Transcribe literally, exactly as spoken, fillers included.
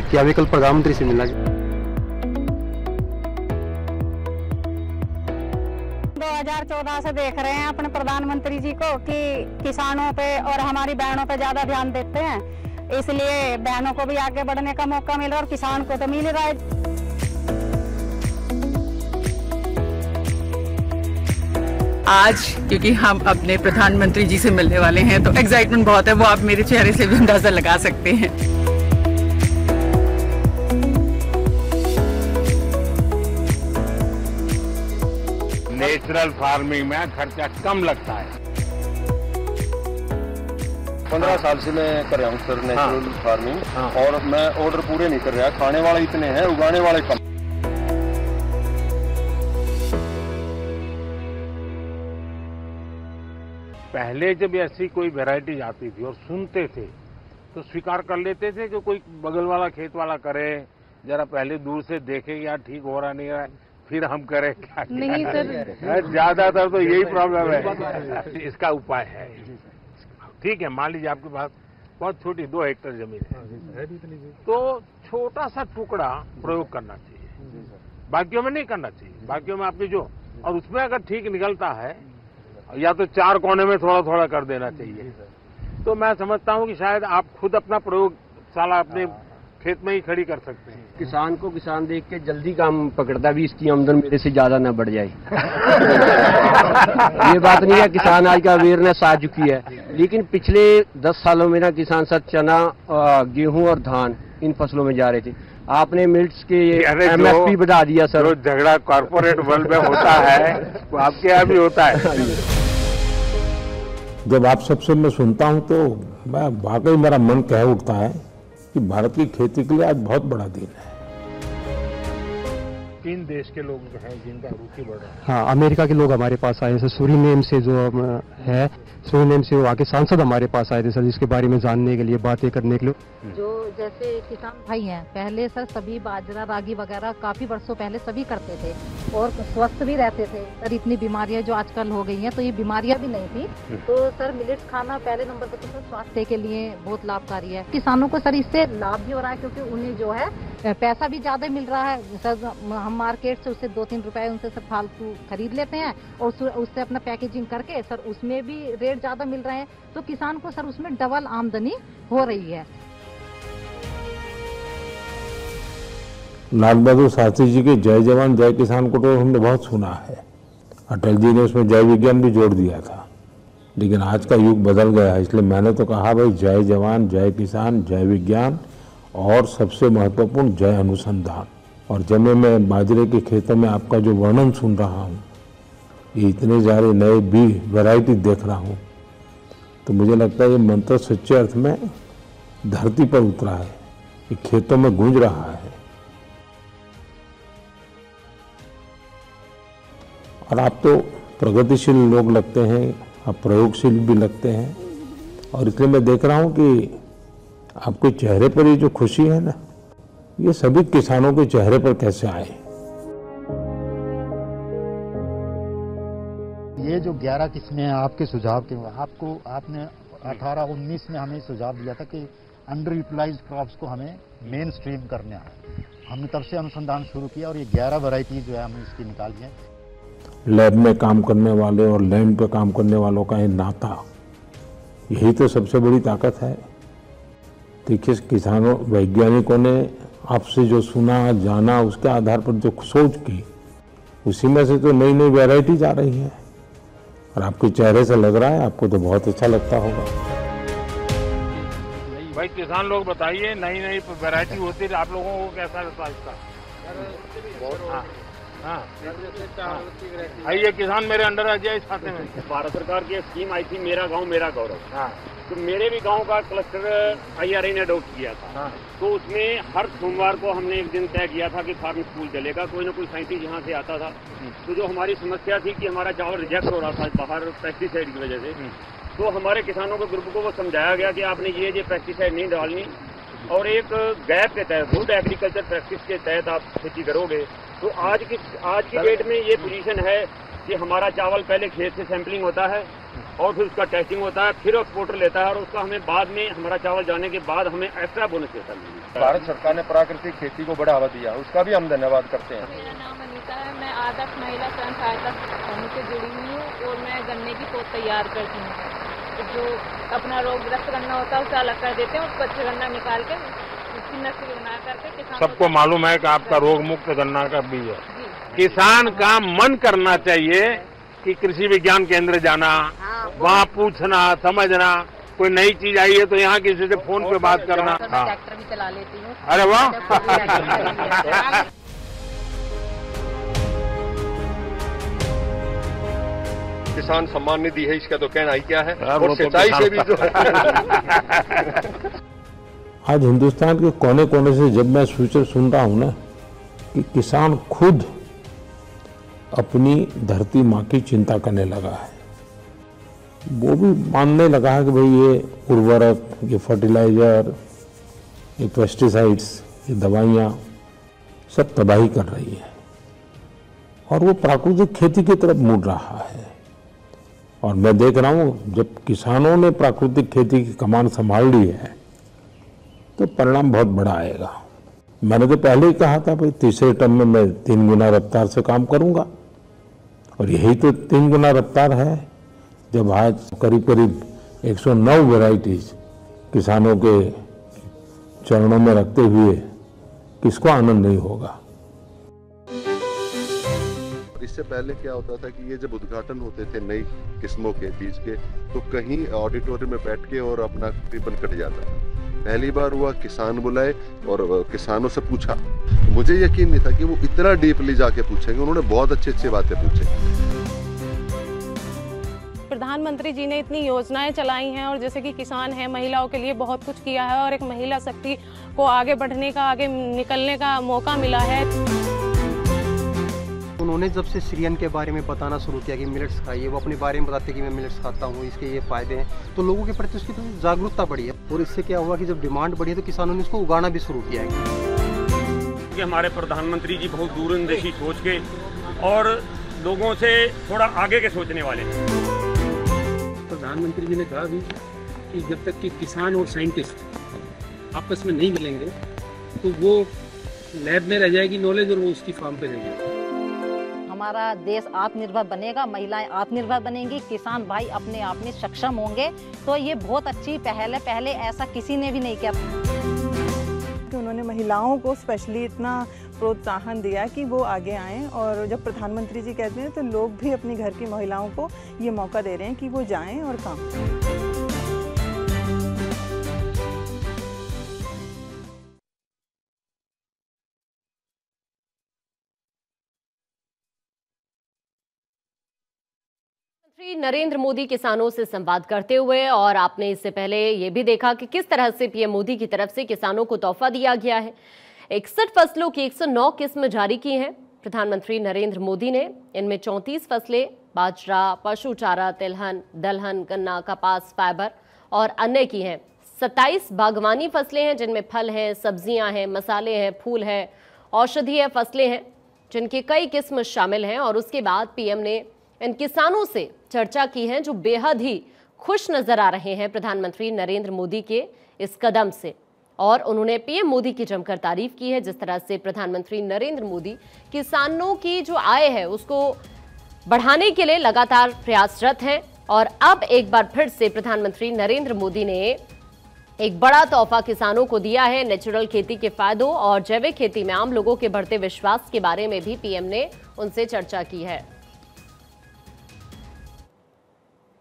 कि हमें कल प्रधानमंत्री से मिलना। दो हज़ार चौदह से देख रहे हैं अपने प्रधानमंत्री जी को कि किसानों पे और हमारी बहनों पे ज्यादा ध्यान देते हैं, इसलिए बहनों को भी आगे बढ़ने का मौका मिल रहा है और किसान को तो मिल रहा है। आज क्योंकि हम अपने प्रधानमंत्री जी से मिलने वाले हैं तो एक्साइटमेंट बहुत है, वो आप मेरे चेहरे से भी अंदाजा लगा सकते हैं। नेचुरल फार्मिंग में खर्चा कम लगता है। पंद्रह साल से मैं कर रहा हूँ सर नेचुरल हाँ। फार्मिंग हाँ। और मैं ऑर्डर पूरे नहीं कर रहा, खाने वाले इतने हैं, उगाने वाले कम। पहले जब ऐसी कोई वैरायटी आती थी और सुनते थे तो स्वीकार कर लेते थे कि कोई बगल वाला खेत वाला करे, जरा पहले दूर से देखे यार ठीक हो रहा नहीं रहा, फिर हम करें क्या। नहीं सर, ज्यादातर तो यही प्रॉब्लम है। इसका उपाय है, ठीक है, मान लीजिए आपके पास बहुत छोटी दो हेक्टेयर जमीन है तो छोटा सा टुकड़ा प्रयोग करना चाहिए, बाकियों में नहीं करना चाहिए। बाकियों में आपकी जो, और उसमें अगर ठीक निकलता है या तो चार कोने में थोड़ा थोड़ा कर देना चाहिए। तो मैं समझता हूँ कि शायद आप खुद अपना प्रयोगशाला अपने खेत में ही खड़ी कर सकते हैं। किसान को किसान देख के जल्दी काम पकड़ता भी, इसकी आमदन मेरे से ज्यादा ना बढ़ जाए। ये बात नहीं है, किसान आज का अवेयरनेस आ चुकी है, लेकिन पिछले दस सालों में ना किसान सब चना, गेहूं और धान इन फसलों में जा रहे थे। आपने मिल्ट्स के एम एस पी बढ़ा दिया सर। जो झगड़ा कॉर्पोरेट वर्ल्ड में होता है वो आपके यहाँ भी होता है। जब आप सबसे मैं सुनता हूं तो मैं वाकई मेरा मन कह उठता है कि भारत की खेती के लिए आज बहुत बड़ा दिन है। तीन देश के लोग हैं जिनका रुचि बढ़ रहा है। हाँ, अमेरिका के लोग हमारे पास आए सर, सूरीनेम से जो है, सूरीनेम से वहाँ के सांसद हमारे पास आए थे सर, इसके बारे में जानने के लिए, बातें करने के लिए। जो जैसे किसान भाई हैं, पहले सर सभी बाजरा रागी वगैरह काफी वर्षों पहले सभी करते थे और स्वस्थ भी रहते थे सर। इतनी बीमारियां जो आजकल हो गई हैं तो ये बीमारियां भी नहीं थी। तो सर मिलेट्स खाना पहले नंबर पर तो सर स्वास्थ्य के लिए बहुत लाभकारी है। किसानों को सर इससे लाभ भी हो रहा है क्योंकि उन्हें जो है पैसा भी ज्यादा मिल रहा है सर। हम मार्केट से उससे दो तीन रुपए उनसे सर फालतू खरीद लेते हैं और उससे अपना पैकेजिंग करके सर उसमें भी रेट ज्यादा मिल रहे हैं, तो किसान को सर उसमें डबल आमदनी हो रही है। लाल बहादुर शास्त्री जी के जय जवान जय किसान को तो हमने बहुत सुना है, अटल जी ने उसमें जय विज्ञान भी जोड़ दिया था, लेकिन आज का युग बदल गया है, इसलिए मैंने तो कहा भाई जय जवान जय किसान जय विज्ञान और सबसे महत्वपूर्ण जय अनुसंधान। और जब मैं मैं बाजरे के खेतों में आपका जो वर्णन सुन रहा हूँ, ये इतने सारे नए बीज वैरायटी देख रहा हूँ, तो मुझे लगता है ये मंत्र सच्चे अर्थ में धरती पर उतरा है, ये खेतों में गूंज रहा है। और आप तो प्रगतिशील लोग लगते हैं, आप प्रयोगशील भी लगते हैं, और इसलिए मैं देख रहा हूं कि आपके चेहरे पर ये जो खुशी है ना, ये सभी किसानों के चेहरे पर कैसे आए। ये जो ग्यारह किस्में हैं आपके सुझाव के, आपको आपने अठारह उन्नीस में हमें सुझाव दिया था कि अंडर यूटिलाइज्ड क्रॉप्स को हमें मेन स्ट्रीम करना है। हमने तब से अनुसंधान शुरू किया और ये ग्यारह वैरायटी जो है हमने इसकी निकाली है। लैब में काम करने वाले और लैंड पे काम करने वालों का ये नाता, यही तो सबसे बड़ी ताकत है। देखिए, किसानों वैज्ञानिकों ने आपसे जो सुना जाना, उसके आधार पर जो सोच की, उसी में से तो नई नई वैरायटी आ रही है, और आपके चेहरे से लग रहा है आपको तो बहुत अच्छा लगता होगा। भाई किसान लोग बताइए, नई नई वैरायटी होती है, आप लोगों को कैसा लगता है इसका? हाँ हाँ, आइए किसान मेरे अंडर आ जाए इस खाते में। भारत सरकार की स्कीम आई थी मेरा गांव मेरा गौरव। हाँ, तो मेरे भी गांव का क्लस्टर आई आर आई ने अडॉप्ट किया था। हाँ, तो उसमें हर सोमवार को हमने एक दिन तय किया था कि फार्म स्कूल चलेगा, कोई ना कोई साइंटिस्ट यहाँ से आता था। तो जो हमारी समस्या थी कि हमारा चावल रिजेक्ट हो रहा था बाहर पेस्टिसाइड की वजह से, तो हमारे किसानों के ग्रुप को वो समझाया गया कि आपने ये ये पेस्टिसाइड नहीं डालनी, और एक गैप के तहत गुड एग्रीकल्चर प्रैक्टिस के तहत आप खेती करोगे। तो आज की आज की डेट में ये पोजीशन है कि हमारा चावल पहले खेत से सैंपलिंग होता है, और फिर उसका टेस्टिंग होता है, फिर एक्सपोर्टर लेता है और उसका हमें बाद में हमारा चावल जाने के बाद हमें एक्स्ट्रा बोनस देता है। भारत सरकार ने प्राकृतिक खेती को बढ़ावा दिया, उसका भी हम धन्यवाद करते हैं। मेरा नाम अनीता है, मैं आदर्श महिला स्वयं सहायता समूह से जुड़ी हुई हूँ और मैं गन्ने की पोत तैयार करती हूँ। जो अपना रोगग्रस्त गन्ना होता है उसे अलग कर देते हैं, उसको अच्छे गन्ना निकाल के उसकी नस्ल बना करके सबको मालूम है कि आपका रोग मुक्त गन्ना का बीज है। किसान का मन करना चाहिए कि कृषि विज्ञान केंद्र जाना, वहाँ पूछना समझना, कोई नई चीज आई है तो यहाँ किसी से फोन पे बात करना। हाँ, ट्रैक्टर भी चला लेती हूँ। अरे वाह। किसान सम्मान निधि है, इसका तो कहना ही क्या है, और सिंचाई से भी जो आज हिंदुस्तान के कोने कोने से जब मैं सूचना सुन रहा हूं ना कि किसान खुद अपनी धरती माँ की चिंता करने लगा है, वो भी मानने लगा है कि भाई ये उर्वरक, ये फर्टिलाइजर, ये पेस्टिसाइड्स, ये दवाइयाँ सब तबाही कर रही है और वो प्राकृतिक खेती की तरफ मुड़ रहा है। और मैं देख रहा हूँ जब किसानों ने प्राकृतिक खेती की कमान संभाल ली है तो परिणाम बहुत बड़ा आएगा। मैंने तो पहले ही कहा था भाई तीसरे टर्म में मैं तीन गुना रफ्तार से काम करूंगा और यही तो तीन गुना रफ्तार है जब आज करीब करीब एक सौ नौ वेराइटीज किसानों के चरणों में रखते हुए किसको आनंद नहीं होगा। इससे पहले क्या होता था कि ये जब उद्घाटन होते थे नई किस्मों के बीज के तो कहीं ऑडिटोरियम में बैठ के और अपना रिबन कट जाता था। पहली बार हुआ किसान बुलाए और किसानों से पूछा, तो मुझे यकीन नहीं था कि वो इतना डीपली जाके पूछेंगे। उन्होंने बहुत अच्छी अच्छी बातें पूछी। प्रधानमंत्री जी ने इतनी योजनाएं चलाई हैं और जैसे कि किसान है, महिलाओं के लिए बहुत कुछ किया है और एक महिला शक्ति को आगे बढ़ने का, आगे निकलने का मौका मिला है। उन्होंने जब से सीरियन के बारे में बताना शुरू किया कि मिलेट्स खाइए, वो अपने बारे में बताते कि मैं मिलेट्स खाता हूँ, इसके ये फायदे हैं, तो लोगों के प्रति उसकी तो जागरूकता बढ़ी है और इससे क्या हुआ कि जब डिमांड बढ़ी तो किसानों ने इसको उगाना भी शुरू किया है। कि हमारे प्रधानमंत्री जी बहुत दूरंदेशी सोच के और लोगों से थोड़ा आगे के सोचने वाले हैं। प्रधानमंत्री जी ने कहा भी कि जब तक कि किसान और साइंटिस्ट आपस में नहीं मिलेंगे तो वो लैब में रह जाएगी नॉलेज और वो उसकी फार्म पे रह जाएगी। हमारा देश आत्मनिर्भर बनेगा, महिलाएं आत्मनिर्भर बनेंगी, किसान भाई अपने आप में सक्षम होंगे, तो ये बहुत अच्छी पहल है। पहले ऐसा किसी ने भी नहीं किया। कि उन्होंने महिलाओं को स्पेशली इतना प्रोत्साहन दिया कि वो आगे आएं और जब प्रधानमंत्री जी कहते हैं तो लोग भी अपनी घर की महिलाओं को ये मौका दे रहे हैं कि वो जाएं और काम करें। नरेंद्र मोदी किसानों से संवाद करते हुए, और आपने इससे पहले ये भी देखा कि किस तरह से पीएम मोदी की तरफ से किसानों को तोहफा दिया गया है। इकसठ फसलों की एक सौ नौ किस्म जारी की हैं प्रधानमंत्री नरेंद्र मोदी ने। इनमें चौंतीस फसलें बाजरा, पशु चारा, तिलहन, दलहन, गन्ना, कपास, फाइबर और अन्य की हैं। सत्ताईस बागवानी फसलें हैं जिनमें फल हैं, सब्जियां हैं, मसाले हैं, फूल हैं, औषधीय फसलें हैं जिनकी कई किस्म शामिल हैं। और उसके बाद पीएम ने इन किसानों से चर्चा की है जो बेहद ही खुश नजर आ रहे हैं प्रधानमंत्री नरेंद्र मोदी के इस कदम से, और उन्होंने पीएम मोदी की जमकर तारीफ की है जिस तरह से प्रधानमंत्री नरेंद्र मोदी किसानों की जो आय है उसको बढ़ाने के लिए लगातार प्रयासरत हैं। और अब एक बार फिर से प्रधानमंत्री नरेंद्र मोदी ने एक बड़ा तोहफा किसानों को दिया है। नेचुरल खेती के फायदों और जैविक खेती में आम लोगों के बढ़ते विश्वास के बारे में भी पीएम ने उनसे चर्चा की है।